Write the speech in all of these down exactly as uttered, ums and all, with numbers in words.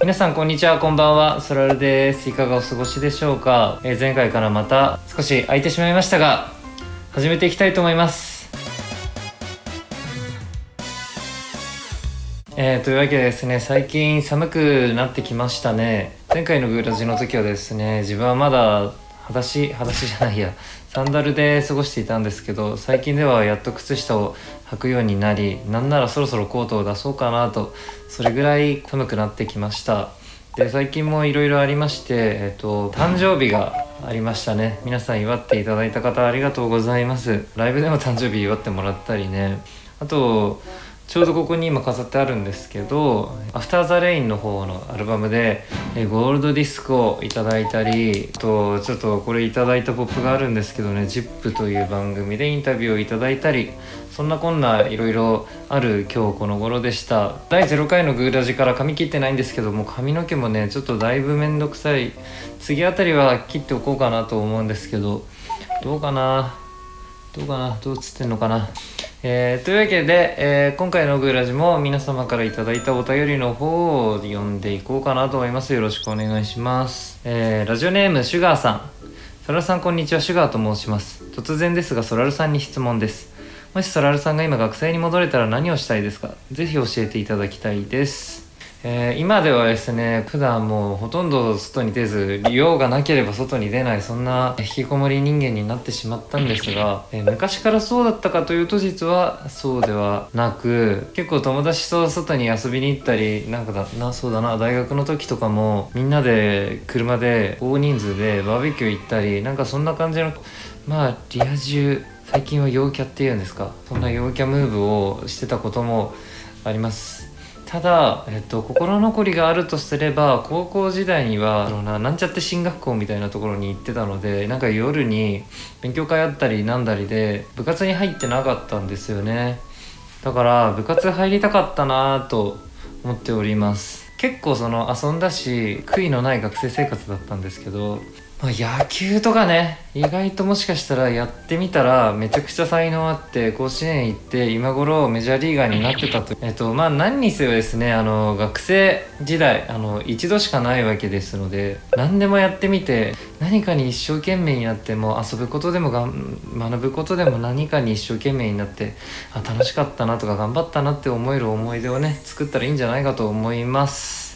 皆さんこんにちは、こんばんは、ソラルです。いかがお過ごしでしょうか。えー、前回からまた少し空いてしまいましたが始めていきたいと思います。えー、というわけでですね、最近寒くなってきましたね。前回のグーラジの時はですね、自分はまだ裸足裸足じゃないやサンダルで過ごしていたんですけど、最近ではやっと靴下を履くようになり、なんならそろそろコートを出そうかなと、それぐらい寒くなってきました。で、最近もいろいろありまして、えっと誕生日がありましたね。皆さん祝っていただいた方ありがとうございます。ライブでも誕生日祝ってもらったりね、あとちょうどここに今飾ってあるんですけど、アフターザレインの方のアルバムでえゴールドディスクをいただいたり、とちょっとこれいただいたポップがあるんですけどね、 ジップ という番組でインタビューをいただいたり、そんなこんないろいろある今日この頃でした。だいゼロかいのグーラジから髪切ってないんですけども、髪の毛もねちょっとだいぶめんどくさい。次あたりは切っておこうかなと思うんですけど、どうかなどうかなどうつってんのかな。えー、というわけで、えー、今回のグーラジも皆様からいただいたお便りの方を読んでいこうかなと思います。よろしくお願いします。えー、ラジオネームシュガーさん。ソラルさんこんにちは、シュガーと申します。突然ですがソラルさんに質問です。もしソラルさんが今学生に戻れたら何をしたいですか？ぜひ教えていただきたいです。えー、今ではですね、普段もうほとんど外に出ず、用がなければ外に出ない、そんな引きこもり人間になってしまったんですが、えー、昔からそうだったかというと実はそうではなく、結構友達と外に遊びに行ったり、なんかだな、そうだな、大学の時とかもみんなで車で大人数でバーベキュー行ったり、なんかそんな感じの、まあリア充、最近は陽キャっていうんですか、そんな陽キャムーブをしてたこともあります。ただ、えっと、心残りがあるとすれば、高校時代にはな、なんちゃって進学校みたいなところに行ってたので、なんか夜に勉強会あったりなんだりで部活に入ってなかったんですよね。だから部活入りたかったなぁと思っております。結構その遊んだし悔いのない学生生活だったんですけど、まあ、野球とかね、意外ともしかしたらやってみたらめちゃくちゃ才能あって甲子園行って今頃メジャーリーガーになってたと。えっとまあ何にせよですね、あの学生時代あの一度しかないわけですので、何でもやってみて、何かに一生懸命になって、もう遊ぶことでもがん学ぶことでも何かに一生懸命になって、あ楽しかったなとか頑張ったなって思える思い出をね作ったらいいんじゃないかと思います。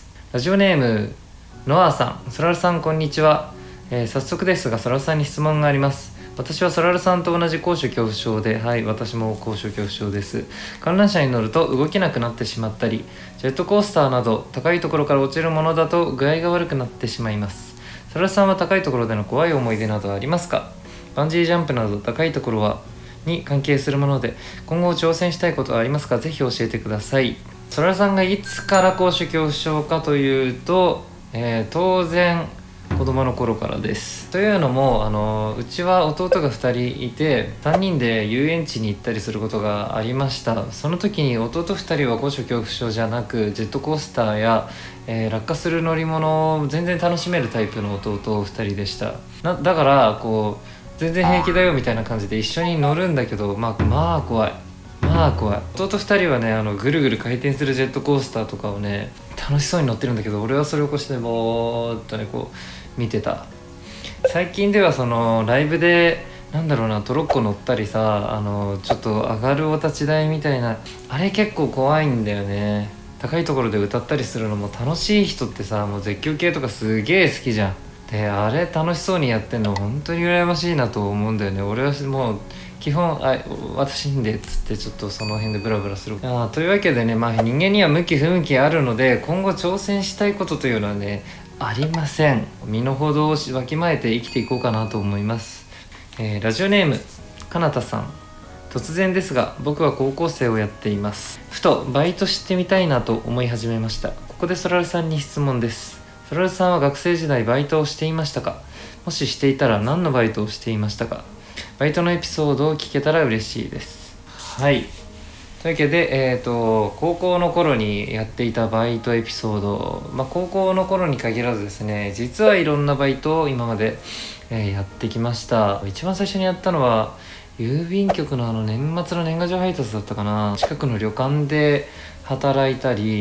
ラジオネームノアさん。ソラルさんこんにちは。えー、早速ですがソラルさんに質問があります。私はソラルさんと同じ高所恐怖症で、はい、私も高所恐怖症です。観覧車に乗ると動けなくなってしまったり、ジェットコースターなど高いところから落ちるものだと具合が悪くなってしまいます。ソラルさんは高いところでの怖い思い出などありますか？バンジージャンプなど高いところはに関係するもので今後挑戦したいことはありますか？ぜひ教えてください。ソラルさんがいつから高所恐怖症かというと、えー、当然子供の頃からです。というのもあのうちは弟がふたりいて、さんにんで遊園地に行ったりすることがありました。その時に弟ふたりは高所恐怖症じゃなく、ジェットコースターや、えー、落下する乗り物を全然楽しめるタイプの弟ふたりでした。なだからこう全然平気だよみたいな感じで一緒に乗るんだけど、まあまあ怖いまあ怖い。弟ふたりはね、あのぐるぐる回転するジェットコースターとかをね楽しそうに乗ってるんだけど、俺はそれをこうしてぼーっとねこう見てた。最近ではそのライブでなんだろうな、トロッコ乗ったりさ、あのちょっと上がるお立ち台みたいな、あれ結構怖いんだよね。高いところで歌ったりするのも楽しい人ってさ、もう絶叫系とかすげえ好きじゃん。であれ楽しそうにやってんの本当に羨ましいなと思うんだよね。俺はもう基本あ私んでっつってちょっとその辺でブラブラする。あというわけでね、まあ人間には向き不向きあるので、今後挑戦したいことというのはねありません。身の程をわきまえて生きていこうかなと思います。えー、ラジオネームかなたさん。突然ですが僕は高校生をやっています。ふとバイトしてみたいなと思い始めました。ここでソラルさんに質問です。ソラルさんは学生時代バイトをしていましたか？もししていたら何のバイトをしていましたか？バイトのエピソードを聞けたら嬉しいです。はい、というわけで、えーと、高校の頃にやっていたバイトエピソード、まあ、高校の頃に限らずですね、実はいろんなバイトを今まで、えー、やってきました。一番最初にやったのは郵便局のあの年末の年賀状配達だったかな。近くの旅館で働いたり、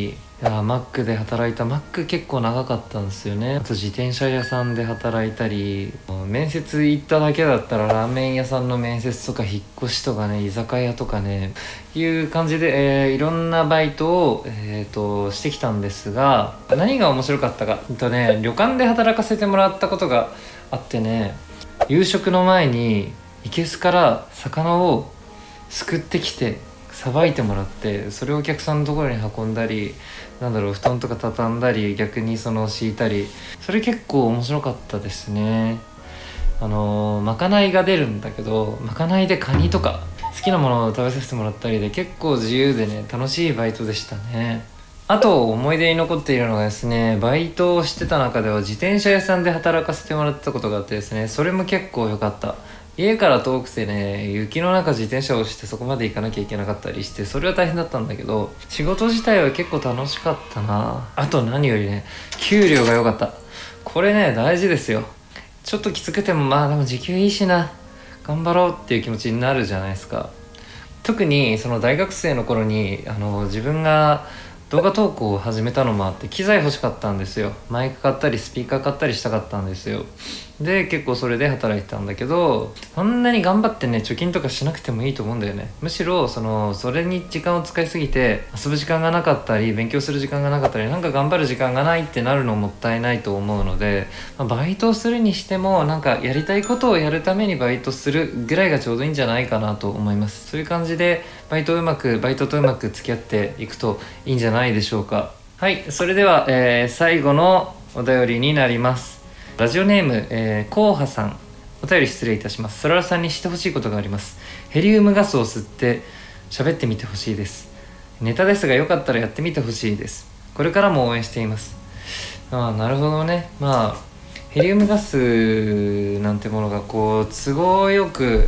やーマックで働いた。マック結構長かったんですよね。あと自転車屋さんで働いたり、面接行っただけだったらラーメン屋さんの面接とか引っ越しとかね、居酒屋とかねいう感じで、えー、いろんなバイトを、えー、としてきたんですが、何が面白かったかとね、旅館で働かせてもらったことがあってね、夕食の前に生けすから魚をすくってきてさばいてもらって、それをお客さんのところに運んだり、なんだろう、布団とか畳んだり、逆にその敷いたり、それ結構面白かったですね。あのー、まかないが出るんだけど、まかないでカニとか好きなものを食べさせてもらったりで、結構自由でね、楽しいバイトでしたね。あと思い出に残っているのがですね、バイトをしてた中では自転車屋さんで働かせてもらったことがあってですね、それも結構良かった。家から遠くてね、雪の中自転車をしてそこまで行かなきゃいけなかったりして、それは大変だったんだけど、仕事自体は結構楽しかったな。あと何よりね、給料が良かった。これね、大事ですよ。ちょっときつくても、まあでも時給いいしな、頑張ろうっていう気持ちになるじゃないですか。特にその大学生の頃に、あの自分が動画投稿を始めたのもあって、機材欲しかったんですよ。マイク買ったりスピーカー買ったりしたかったんですよ。で結構それで働いてたんだけど、そんなに頑張ってね貯金とかしなくてもいいと思うんだよね。むしろそのそれに時間を使いすぎて遊ぶ時間がなかったり、勉強する時間がなかったり、なんか頑張る時間がないってなるのもったいないと思うので、まあ、バイトをするにしてもなんかやりたいことをやるためにバイトするぐらいがちょうどいいんじゃないかなと思います。そういう感じでバイトうまくバイトとうまく付き合っていくといいんじゃないでしょうか。はい、それでは、えー、最後のお便りになります。ラジオネーム、えー、コウハさん。お便り失礼いたします。そららさんにしてほしいことがあります。ヘリウムガスを吸って喋ってみてほしいです。ネタですがよかったらやってみてほしいです。これからも応援しています。ああ、なるほどね。まあヘリウムガスなんてものがこう都合よく、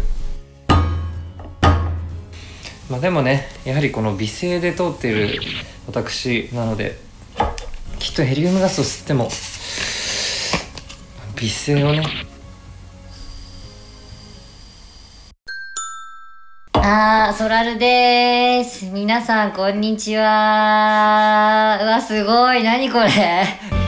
まあでもね、やはりこの美声で通っている私なので、きっとヘリウムガスを吸っても美声をね。 あー、ソラルでーす。皆さん、こんにちは。うわ、すごい。何これ。